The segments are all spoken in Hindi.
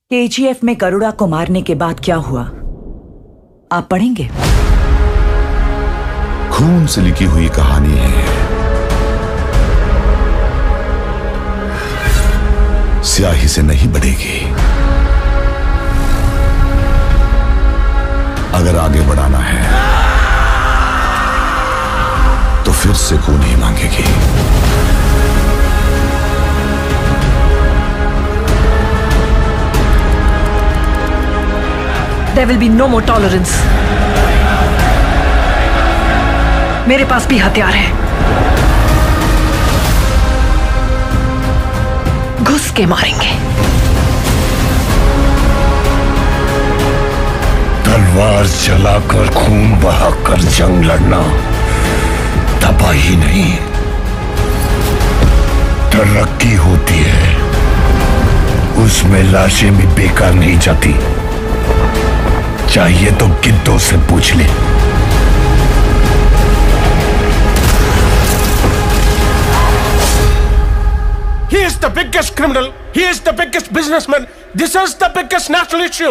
केजीएफ में गरुड़ा को मारने के बाद क्या हुआ, आप पढ़ेंगे? खून से लिखी हुई कहानी है। स्याही से नहीं बढ़ेगी। अगर आगे बढ़ाना है तो फिर से खून ही मांगेगी। There will be no more tolerance. मेरे पास भी हथियार है। घुस के मारेंगे। तलवार चलाकर खून बहाकर जंग लड़ना तबाही नहीं, तरक्की होती है। उसमें लाशें भी बेकार नहीं जाती। चाहिए तो गिद्धों से पूछ ले। He is the biggest criminal. He is the biggest businessman. This is the biggest national issue.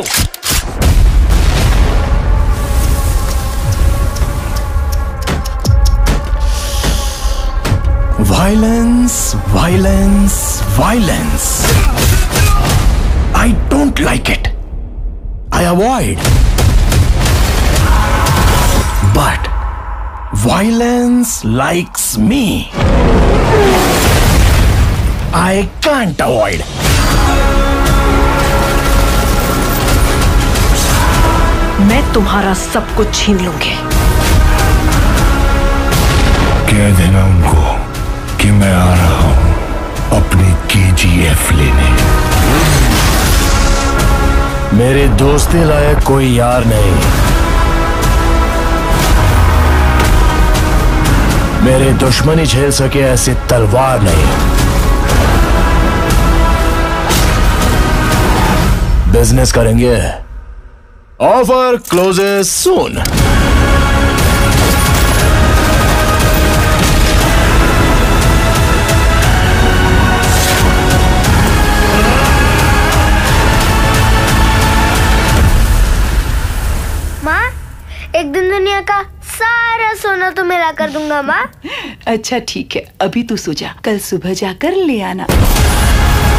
Violence, violence, violence. I don't like it. I avoid. But violence likes me. I can't avoid. मैं तुम्हारा सब कुछ छीन लूंगी। कह देना उनको कि मैं आ रहा हूं अपनी केजीएफ लेने। मेरे दोस्ती लायक कोई यार नहीं। मेरे दुश्मनी झेल सके ऐसी तलवार नहीं। बिजनेस करेंगे। Offer closes soon. एक दिन दुनिया का सारा सोना तो मेरा कर दूंगा माँ। अच्छा ठीक है, अभी तू सो जा, कल सुबह जाकर ले आना।